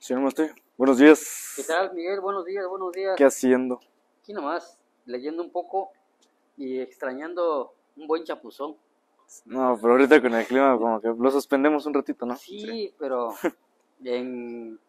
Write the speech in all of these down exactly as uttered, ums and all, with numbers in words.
Señor Maste, buenos días. ¿Qué tal, Miguel? Buenos días, buenos días. ¿Qué haciendo? Aquí nomás, leyendo un poco y extrañando un buen chapuzón. No, pero ahorita con el clima como que lo suspendemos un ratito, ¿no? Sí, pero en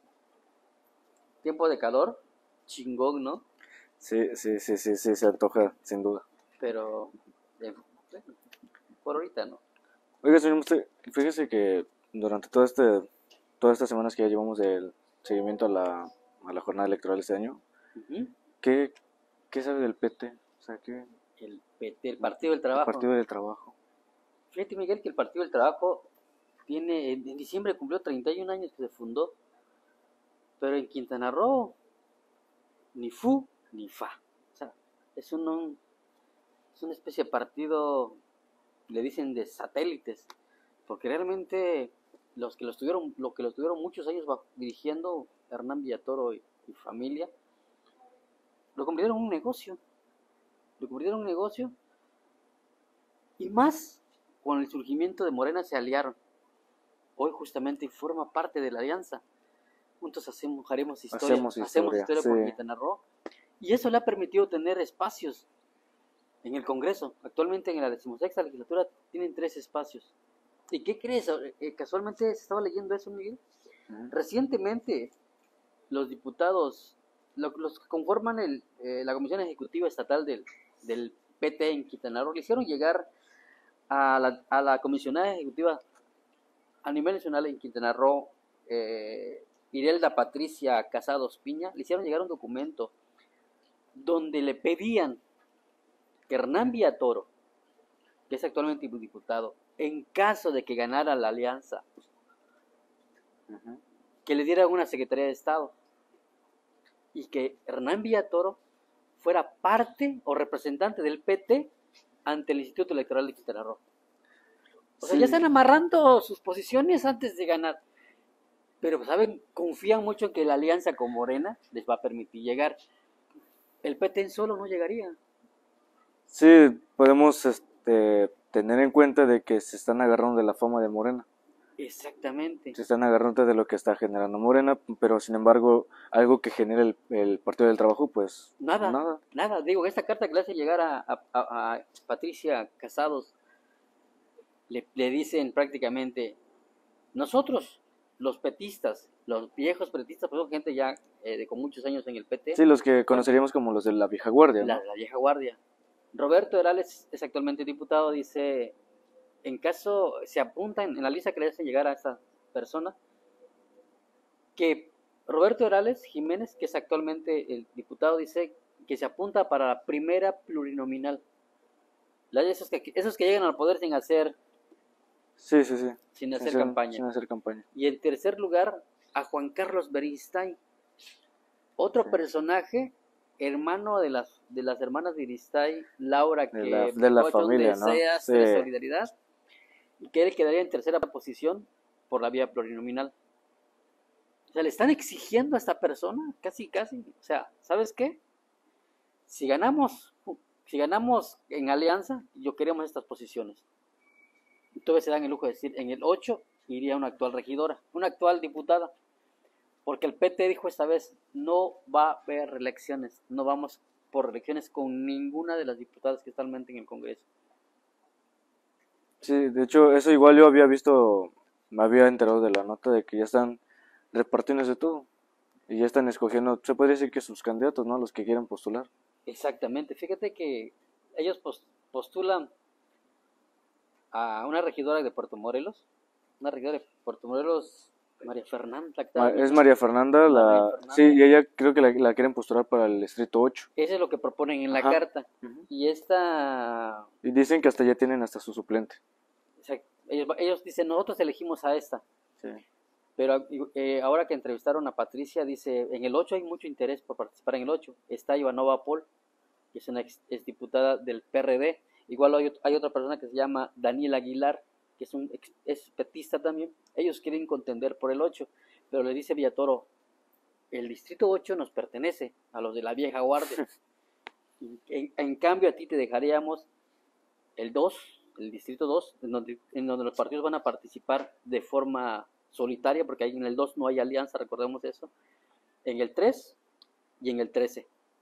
tiempo de calor, chingón, ¿no? Sí, sí, sí, sí, sí, se antoja, sin duda. Pero eh, por ahorita, ¿no? Oiga, señor Maste, fíjese que durante todo este, todas estas semanas que ya llevamos del seguimiento a la, a la jornada electoral este año, Ujú. ¿qué, qué sabe del P T? O sea, ¿qué? El P T, el Partido del El Trabajo. Partido del Trabajo. Fíjate, Miguel, que el Partido del Trabajo tiene, en en diciembre cumplió treinta y un años que se fundó, pero en Quintana Roo, ni fu ni fa. O sea, es un, un- es una especie de partido, le dicen de satélites, porque realmente los que lo estuvieron, lo que lo estuvieron muchos años bajo- dirigiendo, Hernán Villatoro y, y familia, lo convirtieron en un negocio, lo convirtieron en un negocio, y más con el surgimiento de Morena se aliaron. Hoy justamente forma parte de la alianza. Juntos hacemos, haremos historia, Hacemos hacemos historia, historia sí. por Quintana Roo, y eso le ha permitido tener espacios en el Congreso. Actualmente en la decimosexta legislatura tienen tres espacios. ¿Y qué crees? Eh, casualmente se estaba leyendo eso, Miguel. Ujú. Recientemente, los diputados, lo- los que conforman el, eh, la Comisión Ejecutiva Estatal del, del P T en Quintana Roo, le hicieron llegar a la, a la comisionada ejecutiva a nivel nacional en Quintana Roo, eh, Irelda Patricia Casados Piña, le hicieron llegar un documento donde le pedían que Hernán Villatoro, que es actualmente diputado, en caso de que ganara la alianza, Ujú. que le diera una Secretaría de Estado y que Hernán Villatoro fuera parte o representante del P T ante el Instituto Electoral de Quintana Roo. O sea, Sí, ya están amarrando sus posiciones antes de ganar. Pero, ¿saben? Confían mucho en que la alianza con Morena les va a permitir llegar. El P T en solo no llegaría. sí, podemos este, tener en cuenta de que se están agarrando de la fama de Morena. Exactamente. Se están agarrando de lo que está generando Morena, pero sin embargo, algo que genera el, el Partido del Trabajo, pues Nada, nada. nada. Digo, esta carta que le hace llegar a, a, a, a Patricia Casados, le, le dicen prácticamente, nosotros, los petistas, los viejos petistas, pues son gente ya eh, de, con muchos años en el P T, Sí, los que con conoceríamos como los de la vieja guardia, la, ¿no? la vieja guardia. Roberto Herales es actualmente diputado, dice, en caso se apunta en, en la lista que le hacen llegar a esta persona, que Roberto Herales Jiménez, que es actualmente el diputado, dice que se apunta para la primera plurinominal. Esos que, esos que llegan al poder sin hacer, Sí, sí, sí. sin Sin hacer hacer, campaña. sin hacer campaña. Y en tercer lugar, a Juan Carlos Beristain, otro Sí. personaje, hermano de las, de las hermanas Beristain, Laura, De la, que de la muchachos familia, ¿no? deseas, Sí. tres solidaridad, y que él quedaría en tercera posición por la vía plurinominal. O sea, le están exigiendo a esta persona, casi, casi. O sea, ¿sabes qué? Si ganamos, si ganamos en alianza, yo queremos estas posiciones. Entonces se dan el lujo de decir, en el ocho iría una actual regidora, una actual diputada, porque el P T dijo esta vez, no va a haber reelecciones, no vamos por reelecciones con ninguna de las diputadas que están en el Congreso. Sí, de hecho, eso igual yo había visto, me había enterado de la nota de que ya están repartiéndose todo. Y ya están escogiendo, se puede decir que sus candidatos, ¿no? Los que quieren postular. Exactamente, fíjate que ellos postulan a una regidora de Puerto Morelos, una regidora de Puerto Morelos, María Fernanda. Ma- Es María Fernanda, María la... Fernanda. Sí, y ella creo que la, la quieren postular para el distrito ocho. Eso es lo que proponen en la Ajá. carta. Ujú. Y esta, Y dicen que hasta ya tienen hasta su suplente. o sea, ellos, ellos dicen, nosotros elegimos a esta. Sí. Pero eh, ahora que entrevistaron a Patricia, dice, en el ocho hay mucho interés por participar en el ocho. Está Ivanova Paul, que es una ex, ex diputada del P R D. Igual hay, hay otra persona que se llama Daniel Aguilar, que es un ex, es petista también. Ellos quieren contender por el ocho, pero le dice Villatoro, el distrito ocho nos pertenece a los de la vieja guardia. en, en cambio, a ti te dejaríamos el dos, el distrito dos, en donde, en donde los partidos van a participar de forma solitaria, porque ahí en el dos no hay alianza, recordemos eso, en el tres y en el trece.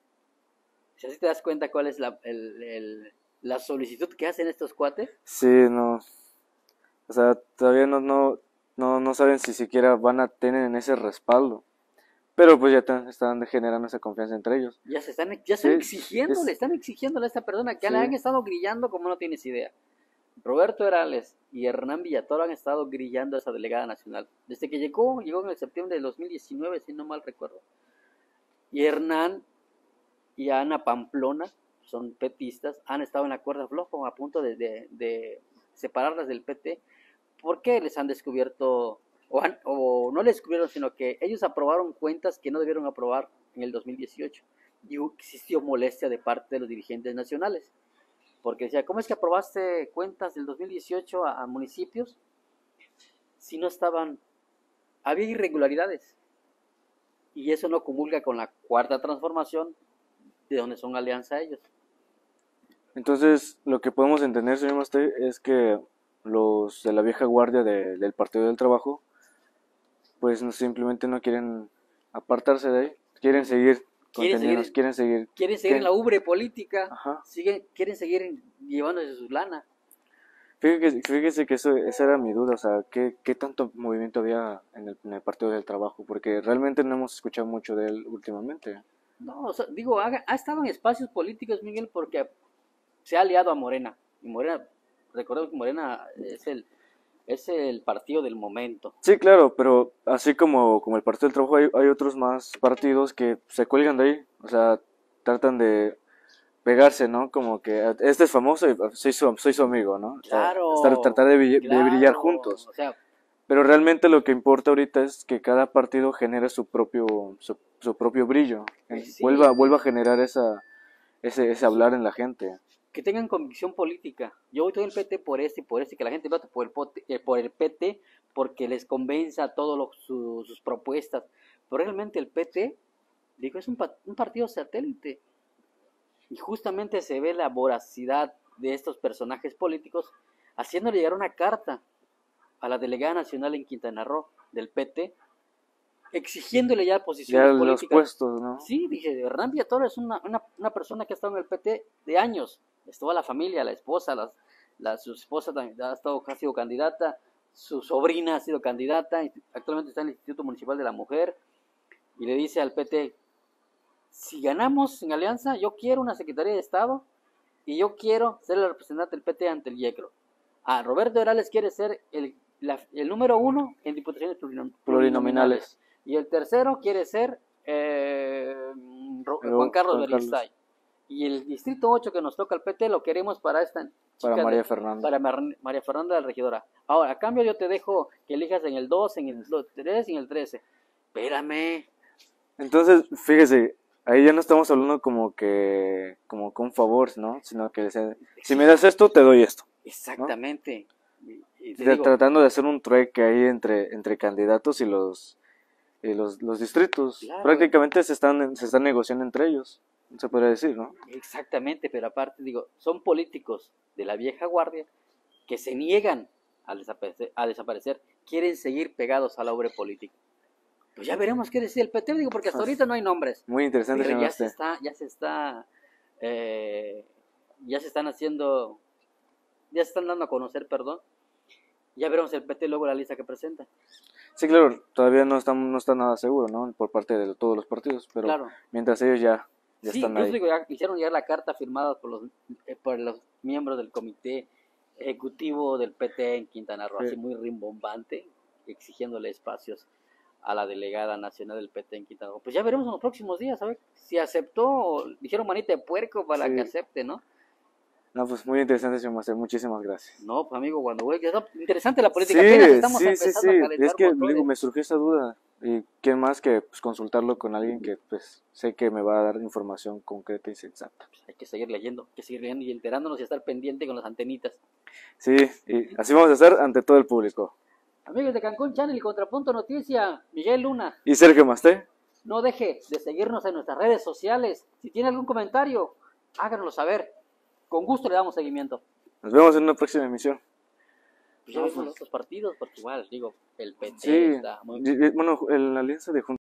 Si así te das cuenta cuál es la, el, el, la solicitud que hacen estos cuates. Sí, no. O sea, todavía no, no, no, no saben si siquiera van a tener ese respaldo. Pero pues ya te- están generando esa confianza entre ellos. Ya se están, ya están Sí, exigiéndole, es- están exigiéndole a esta persona que Sí. le han estado grillando como no tienes idea. Roberto Herales y Hernán Villatoro han estado grillando a esa delegada nacional. Desde que llegó, llegó en el septiembre de dos mil diecinueve, si no mal recuerdo. Y Hernán y Ana Pamplona, son petistas, han estado en la cuerda floja a punto de, de, de separarlas del P T. ¿Por qué les han descubierto, o, han- o no les descubrieron, sino que ellos aprobaron cuentas que no debieron aprobar en el dos mil dieciocho? Y hu- existió molestia de parte de los dirigentes nacionales. Porque decía, ¿cómo es que aprobaste cuentas del dos mil dieciocho a, a municipios si no estaban, había irregularidades? Y eso no comulga con la cuarta transformación, de donde son alianza ellos. Entonces, lo que podemos entender, señor Masté, es que los de la vieja guardia de- del Partido del Trabajo, pues no- simplemente no quieren apartarse de ahí, quieren seguir Quieren contenidos, seguir- quieren seguir. Quieren seguir en la ubre política, Ajá. siguen, quieren seguir llevándose su lana. Fíjese, fíjese que eso, esa era mi duda, o sea, ¿qué, qué tanto movimiento había en el, en el Partido del Trabajo? Porque realmente no hemos escuchado mucho de él últimamente. No, o sea, digo, ha, ha estado en espacios políticos, Miguel, porque se ha aliado a Morena. Y Morena, recordemos que Morena es el, es el partido del momento. Sí, claro, pero así como, como el Partido del Trabajo, hay, hay otros más partidos que se cuelgan de ahí, o sea, tratan de pegarse, ¿no? Como que este es famoso y soy su, soy su amigo, ¿no? O sea, Claro. estar, tratar de, brill- de claro, brillar juntos. O sea, Pero realmente lo que importa ahorita es que cada partido genere su propio, su, su propio brillo, Eh, sí. vuelva, vuelva a generar esa, ese, ese hablar en la gente. que tengan convicción política. Yo voy todo el P T por este y por este, que la gente vote por el, pote- eh, por el P T porque les convenza todas sus propuestas. Pero realmente el P T, digo, es un, pa- un partido satélite. Y justamente se ve la voracidad de estos personajes políticos haciéndole llegar una carta a la delegada nacional en Quintana Roo del P T, exigiéndole ya posiciones Ya los políticas. puestos, ¿no? Sí, dije, Hernán Villatoro es una, una, una persona que ha estado en el P T de años. Estuvo la familia, la esposa, las, la, su esposa también ha, estado, ha sido candidata, su sobrina ha sido candidata, actualmente está en el Instituto Municipal de la Mujer, y le dice al P T, si ganamos en alianza, yo quiero una Secretaría de Estado y yo quiero ser el representante del P T ante el IECRO. Ah, Roberto Herales quiere ser el, la, el número uno en diputaciones plurinom- plurinominales. Y el tercero quiere ser eh, Ro- Pero Juan Carlos Juan Carlos. Beristain. Y el distrito ocho que nos toca al P T lo queremos para esta chica Para María de- Fernanda. para Mar- María Fernanda, la regidora. Ahora, a cambio yo te dejo que elijas en el dos, en el tres y en el trece. Espérame. Entonces, fíjese, ahí ya no estamos hablando como que, como con favor, ¿no? Sino que se- si me das esto, te doy esto. Exactamente. Y- y te Tra- digo, Tratando de hacer un trueque ahí entre, entre candidatos y los, y los, los distritos. Claro. Prácticamente se están, se están negociando entre ellos, se podría decir, ¿no? exactamente, pero aparte digo, son políticos de la vieja guardia que se niegan a desaparecer, a desaparecer, quieren seguir pegados a la obra política. Pues ya veremos qué decide el P T, digo, porque hasta ahorita no hay nombres. Muy interesante, Pero señor ya se Masté. está, ya se está, eh, ya se están haciendo, ya se están dando a conocer, perdón. Ya veremos el P T luego la lista que presenta. Sí, claro, todavía no está, no está nada seguro, ¿no? Por parte de todos los partidos, pero Claro. mientras ellos ya, ya Sí, están incluso ahí. digo, ya hicieron llegar la carta firmada por los, eh, por los miembros del comité ejecutivo del P T en Quintana Roo, Sí. así muy rimbombante, exigiéndole espacios a la delegada nacional del P T en Quintana Roo. Pues ya veremos en los próximos días, a ver si aceptó, o dijeron manita de puerco para Sí. que acepte, ¿no? No, pues muy interesante, señor Masté, muchísimas gracias. No, pues amigo, cuando güey, que está interesante la política, Sí, apenas estamos sí, sí, empezando sí. a calentar Es que motores. digo, me surgió esa duda. Y quién más que pues, consultarlo con alguien que pues sé que me va a dar información concreta y sensata. Hay que seguir leyendo, hay que seguir leyendo y enterándonos y estar pendiente con las antenitas. Sí, y así vamos a hacer ante todo el público. Amigos de Cancún Channel y Contrapunto Noticia, Miguel Luna, Y Sergio Masté, no deje de seguirnos en nuestras redes sociales. Si tiene algún comentario, háganoslo saber. Con gusto le damos seguimiento. nos vemos en una próxima emisión. Pues ya No, vemos pues- los otros partidos, porque igual, digo, el P T Sí, está muy... y- y- bueno, en la alianza de Juntos